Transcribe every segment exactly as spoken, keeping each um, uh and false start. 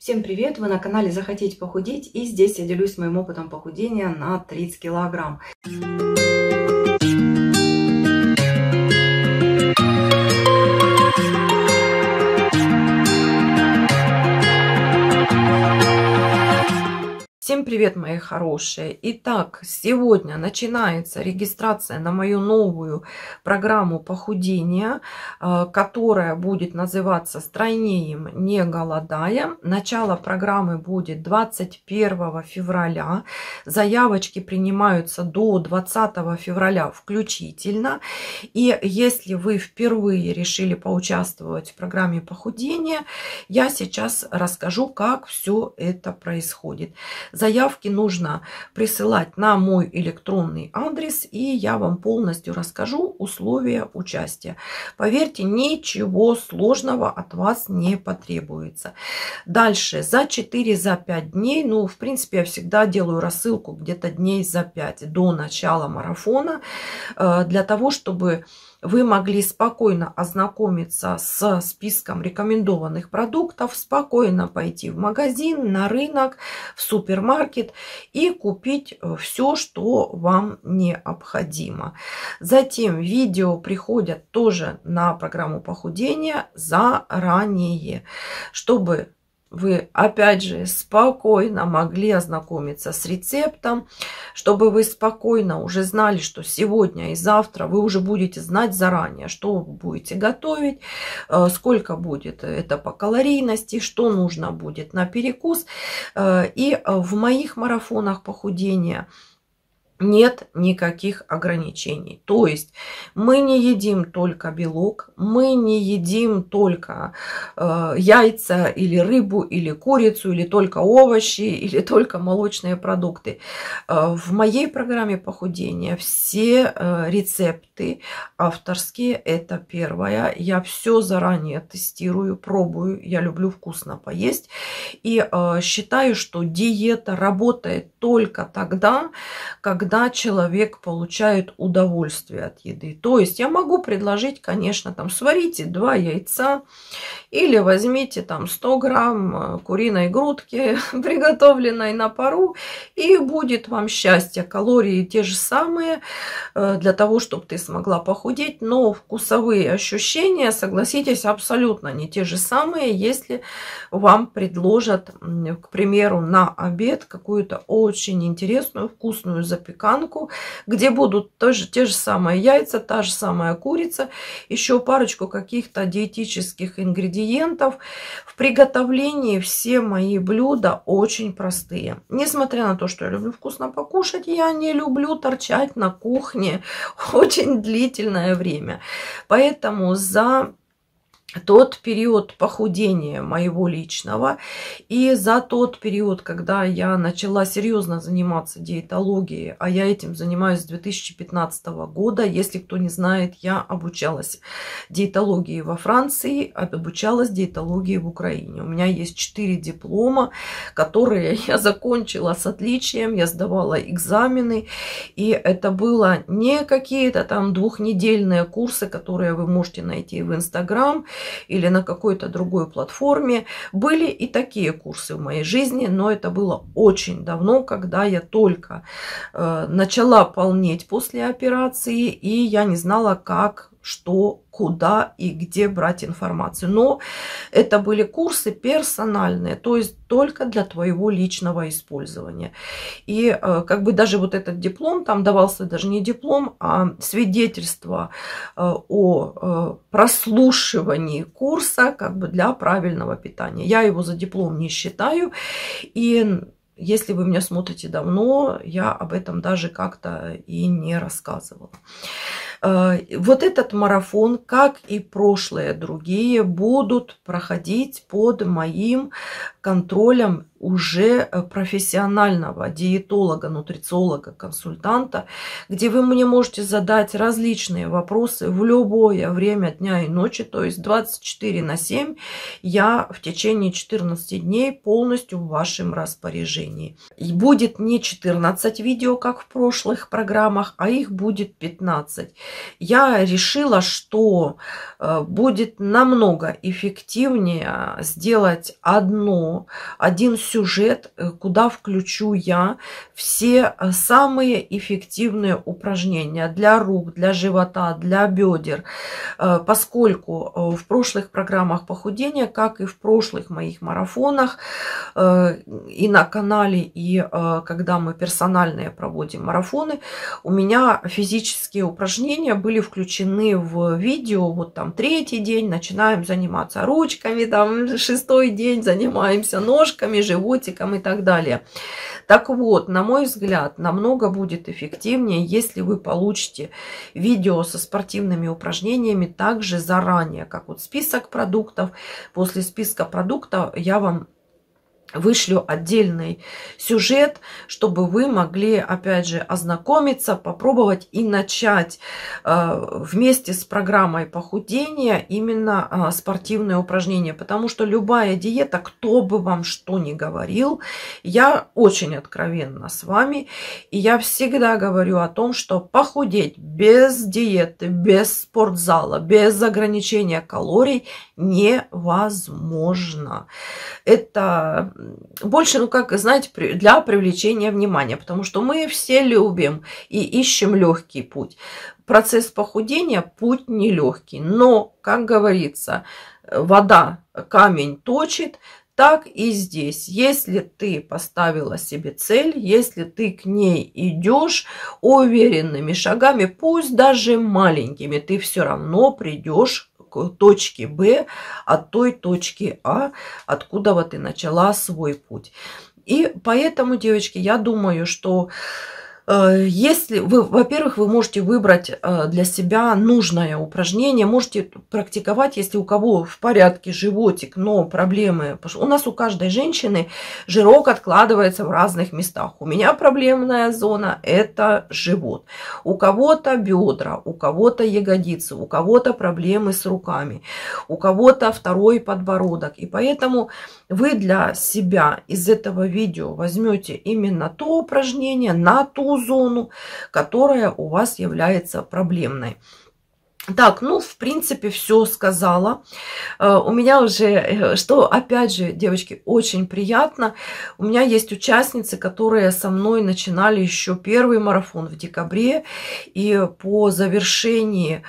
Всем привет! Вы на канале Захотеть похудеть, и здесь я делюсь моим опытом похудения на тридцать килограмм. Всем привет, мои хорошие! Итак, сегодня начинается регистрация на мою новую программу похудения, которая будет называться «Стройнеем, не голодая». Начало программы будет двадцать первого февраля. Заявочки принимаются до двадцатого февраля включительно. И если вы впервые решили поучаствовать в программе похудения, я сейчас расскажу, как все это происходит. Заявки нужно присылать на мой электронный адрес, и я вам полностью расскажу условия участия. Поверьте, ничего сложного от вас не потребуется. Дальше, за четыре-пять дней, ну, в принципе, я всегда делаю рассылку где-то дней за пять до начала марафона, для того, чтобы вы могли спокойно ознакомиться с списком рекомендованных продуктов, спокойно пойти в магазин, на рынок, в супермаркет и купить все, что вам необходимо. Затем видео приходят тоже на программу похудения заранее, чтобы вы, опять же, спокойно могли ознакомиться с рецептом, чтобы вы спокойно уже знали, что сегодня и завтра вы уже будете знать заранее, что вы будете готовить, сколько будет это по калорийности, что нужно будет на перекус. И в моих марафонах похудения нет никаких ограничений. То есть мы не едим только белок, мы не едим только э, яйца или рыбу, или курицу, или только овощи, или только молочные продукты. Э, в моей программе похудения все э, рецепты авторские, это первое. Я все заранее тестирую, пробую. Я люблю вкусно поесть. И э, считаю, что диета работает только тогда, когда когда человек получает удовольствие от еды. То есть я могу предложить, конечно, там сварите два яйца или возьмите там сто грамм куриной грудки, приготовленной на пару, и будет вам счастье. Калории те же самые для того, чтобы ты смогла похудеть, но вкусовые ощущения, согласитесь, абсолютно не те же самые, если вам предложат, к примеру, на обед какую-то очень интересную вкусную запеканку, где будут тоже те же самые яйца, та же самая курица, еще парочку каких-то диетических ингредиентов. В приготовлении все мои блюда очень простые. Несмотря на то, что я люблю вкусно покушать, я не люблю торчать на кухне очень длительное время. Поэтому за тот период похудения моего личного и за тот период, когда я начала серьезно заниматься диетологией, а я этим занимаюсь с две тысячи пятнадцатого года. Если кто не знает, я обучалась диетологии во Франции, обучалась диетологии в Украине. У меня есть четыре диплома, которые я закончила с отличием, я сдавала экзамены, и это было не какие-то там двухнедельные курсы, которые вы можете найти в Инстаграм или на какой-то другой платформе. Были и такие курсы в моей жизни, но это было очень давно, когда я только э, начала полнеть после операции, и я не знала, как, что, куда и где брать информацию. Но это были курсы персональные, то есть только для твоего личного использования. И э, как бы даже вот этот диплом, там давался даже не диплом, а свидетельство э, о э, прослушивании курса как бы для правильного питания. Я его за диплом не считаю. И если вы меня смотрите давно, я об этом даже как-то и не рассказывала. Вот этот марафон, как и прошлые другие, будут проходить под моим контролем уже профессионального диетолога, нутрициолога, консультанта, где вы мне можете задать различные вопросы в любое время дня и ночи, то есть двадцать четыре на семь я в течение четырнадцати дней полностью в вашем распоряжении. И будет не четырнадцать видео, как в прошлых программах, а их будет пятнадцать. Я решила, что будет намного эффективнее сделать одно, один сюжет, куда включу я все самые эффективные упражнения для рук, для живота, для бедер, поскольку в прошлых программах похудения, как и в прошлых моих марафонах, и на канале, и когда мы персональные проводим марафоны, у меня физические упражнения были включены в видео. Вот там третий день начинаем заниматься ручками, там шестой день занимаемся ножками, животиком и так далее. Так вот, на мой взгляд, намного будет эффективнее, если вы получите видео со спортивными упражнениями также заранее, как вот список продуктов. После списка продуктов я вам вышлю отдельный сюжет, чтобы вы могли, опять же, ознакомиться, попробовать и начать э, вместе с программой похудения именно э, спортивные упражнения. Потому что любая диета, кто бы вам что ни говорил, я очень откровенна с вами. И я всегда говорю о том, что похудеть без диеты, без спортзала, без ограничения калорий невозможно. Это больше, ну как, знаете, для привлечения внимания, потому что мы все любим и ищем легкий путь. Процесс похудения – путь нелегкий, но, как говорится, вода камень точит. Так и здесь. Если ты поставила себе цель, если ты к ней идешь уверенными шагами, пусть даже маленькими, ты все равно придешь к точке Б от той точки А, откуда вот ты начала свой путь. И поэтому, девочки, я думаю, что если вы, во-первых, вы можете выбрать для себя нужное упражнение, можете практиковать, если у кого в порядке животик, но проблемы. У нас у каждой женщины жирок откладывается в разных местах. У меня проблемная зона – это живот. У кого-то бедра, у кого-то ягодицы, у кого-то проблемы с руками, у кого-то второй подбородок. И поэтому вы для себя из этого видео возьмете именно то упражнение на ту зону, которая у вас является проблемной. Так, ну, в принципе, все сказала. У меня уже, что, опять же, девочки, очень приятно. У меня есть участницы, которые со мной начинали еще первый марафон в декабре. И по завершении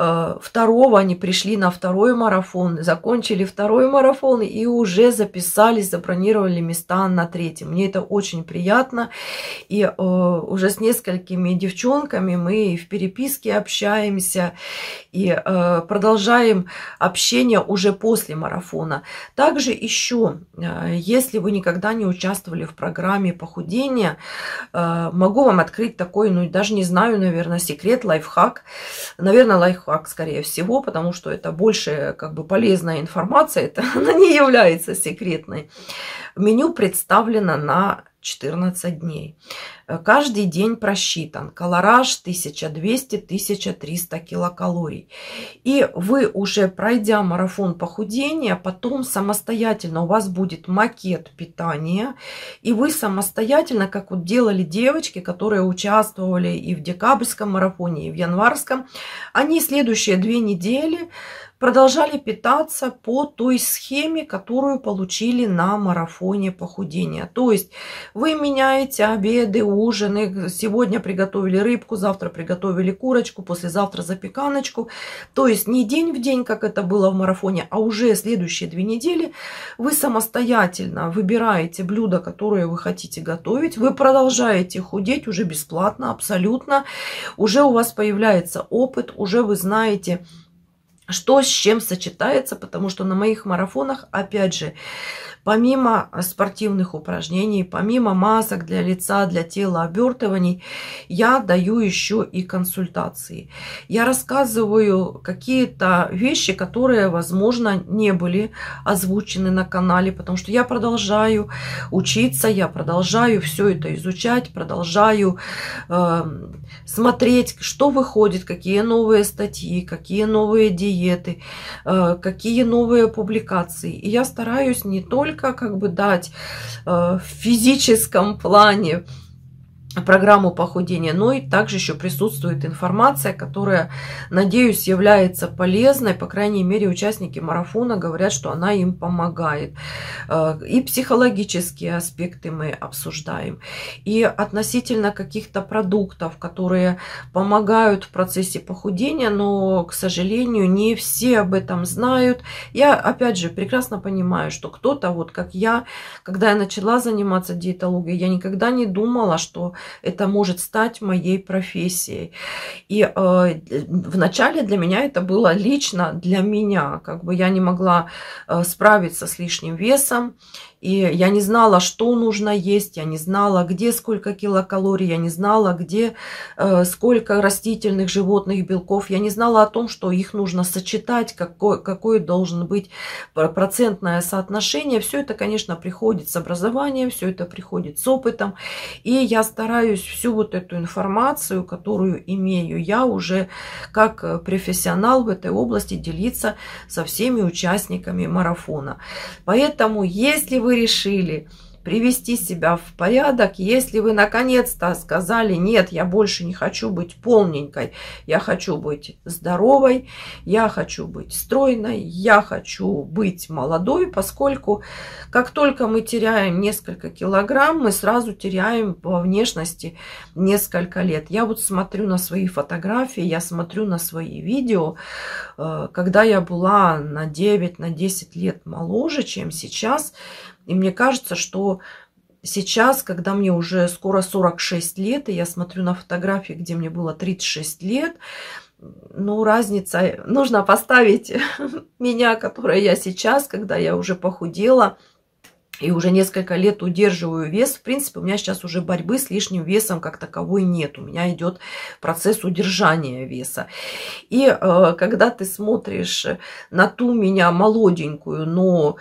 второго они пришли на второй марафон, закончили второй марафон и уже записались, забронировали места на третьем. Мне это очень приятно. И уже с несколькими девчонками мы в переписке общаемся. И э, продолжаем общение уже после марафона. Также еще, э, если вы никогда не участвовали в программе похудения, э, могу вам открыть такой, ну даже не знаю, наверное, секрет, лайфхак. Наверное, лайфхак, скорее всего, потому что это больше как бы полезная информация, это она не является секретной. Меню представлено на четырнадцать дней. Каждый день просчитан. Калораж тысяча двести — тысяча триста килокалорий. И вы уже, пройдя марафон похудения, потом самостоятельно у вас будет макет питания. И вы самостоятельно, как вот делали девочки, которые участвовали и в декабрьском марафоне, и в январском, они следующие две недели продолжали питаться по той схеме, которую получили на марафоне похудения. То есть вы меняете обеды, ужины. Сегодня приготовили рыбку, завтра приготовили курочку, послезавтра запеканочку. То есть не день в день, как это было в марафоне, а уже следующие две недели вы самостоятельно выбираете блюда, которые вы хотите готовить. Вы продолжаете худеть уже бесплатно, абсолютно. Уже у вас появляется опыт, уже вы знаете, что с чем сочетается, потому что на моих марафонах, опять же, Помимо спортивных упражнений, помимо масок для лица, для тела, обертываний, я даю еще и консультации. Я рассказываю какие-то вещи, которые, возможно, не были озвучены на канале, потому что я продолжаю учиться, я продолжаю все это изучать, продолжаю э, смотреть, что выходит, какие новые статьи, какие новые диеты, э, какие новые публикации. И я стараюсь не только как бы дать э, в физическом плане программу похудения, но и также еще присутствует информация, которая, надеюсь, является полезной. По крайней мере, участники марафона говорят, что она им помогает. И психологические аспекты мы обсуждаем. И относительно каких-то продуктов, которые помогают в процессе похудения, но, к сожалению, не все об этом знают. Я, опять же, прекрасно понимаю, что кто-то, вот как я, когда я начала заниматься диетологией, я никогда не думала, что это может стать моей профессией. И э, вначале для меня это было лично для меня. Как бы я не могла э, справиться с лишним весом. И я не знала, что нужно есть, я не знала, где сколько килокалорий, я не знала, где э, сколько растительных, животных белков. Я не знала о том, что их нужно сочетать, какое, какое должен быть процентное соотношение. Все это, конечно, приходит с образованием, все это приходит с опытом. И я стараюсь всю вот эту информацию, которую имею я уже как профессионал в этой области, делиться со всеми участниками марафона. Поэтому, если вы решили привести себя в порядок, если вы наконец-то сказали: нет, я больше не хочу быть полненькой, я хочу быть здоровой, я хочу быть стройной, я хочу быть молодой, поскольку как только мы теряем несколько килограмм, мы сразу теряем во внешности несколько лет. Я вот смотрю на свои фотографии, я смотрю на свои видео, когда я была на девять, на десять лет моложе, чем сейчас. И мне кажется, что сейчас, когда мне уже скоро сорок шесть лет, и я смотрю на фотографии, где мне было тридцать шесть лет, ну, разница, нужно поставить меня, которая я сейчас, когда я уже похудела, и уже несколько лет удерживаю вес. В принципе, у меня сейчас уже борьбы с лишним весом как таковой нет. У меня идет процесс удержания веса. И э, когда ты смотришь на ту меня молоденькую, но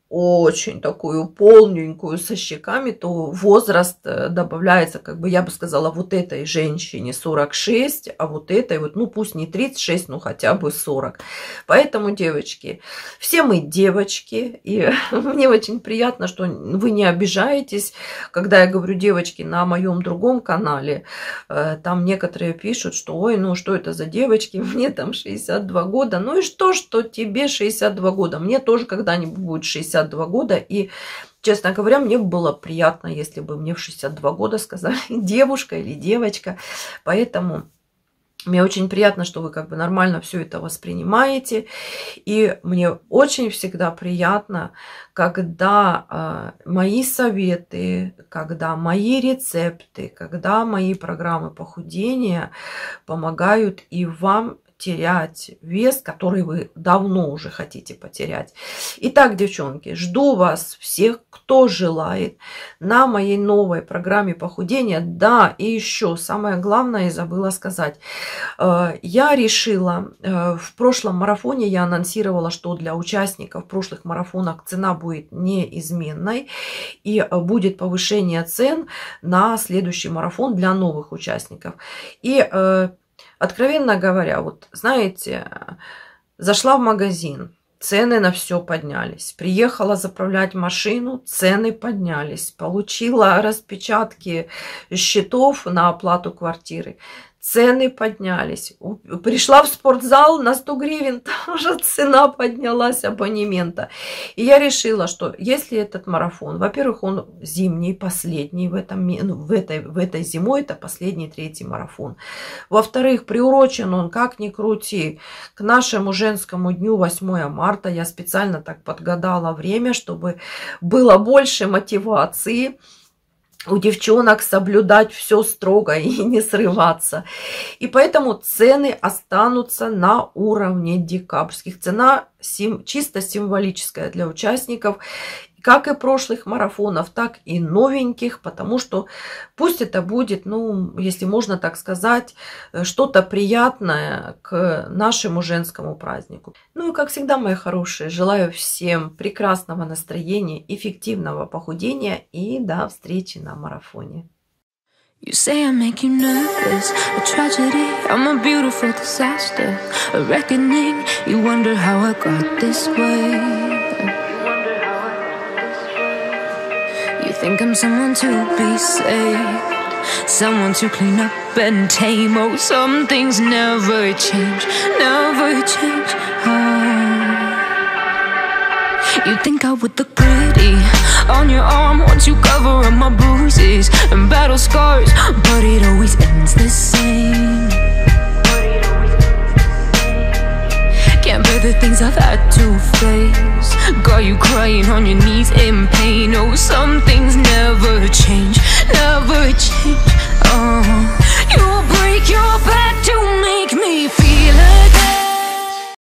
очень такую полненькую со щеками, то возраст добавляется, как бы я бы сказала, вот этой женщине сорок шесть, а вот этой вот, ну пусть не тридцать шесть, но хотя бы сорок. Поэтому, девочки, все мы девочки, и мне очень приятно, что вы не обижаетесь, когда я говорю девочки на моем другом канале. Там некоторые пишут, что ой, ну что это за девочки, мне там шестьдесят два года. Ну и что, что тебе шестьдесят два года? Мне тоже когда-нибудь будет шестьдесят два года, и, честно говоря, мне было приятно, если бы мне в шестьдесят два года сказали девушка или девочка. Поэтому мне очень приятно, что вы как бы нормально все это воспринимаете. И мне очень всегда приятно, когда э, мои советы, когда мои рецепты, когда мои программы похудения помогают и вам терять вес, который вы давно уже хотите потерять. Итак, девчонки, жду вас всех, кто желает, на моей новой программе похудения. Да, и еще самое главное, я забыла сказать. Я решила, в прошлом марафоне я анонсировала, что для участников прошлых марафонов цена будет неизменной. И будет повышение цен на следующий марафон для новых участников. И откровенно говоря, вот знаете, зашла в магазин, цены на все поднялись. Приехала заправлять машину, цены поднялись. Получила распечатки счетов на оплату квартиры. Цены поднялись. Пришла в спортзал, на сто гривен тоже цена поднялась абонемента. И я решила, что если этот марафон, во-первых, он зимний, последний в, этом, ну, в, этой, в этой зимой, это последний третий марафон. Во-вторых, приурочен он, как ни крути, к нашему женскому дню восьмое марта. Я специально так подгадала время, чтобы было больше мотивации у девчонок соблюдать все строго и не срываться. И поэтому цены останутся на уровне декабрьских. Цена сим, чисто символическая для участников. как и прошлых марафонов, так и новеньких, потому что пусть это будет, ну, если можно так сказать, что-то приятное к нашему женскому празднику. Ну и, как всегда, мои хорошие, желаю всем прекрасного настроения, эффективного похудения и до встречи на марафоне. You say I make you nervous, a tragedy, I'm a beautiful disaster, a reckoning, you wonder how I got this way. You think I'm someone to be saved, someone to clean up and tame. Oh, some things never change, never change. Oh. You think I would look pretty on your arm once you cover up my bruises and battle scars, but it always ends the same. Can't bear the things I've had to face, got you crying on your knees in pain. Oh, some things never change, never change.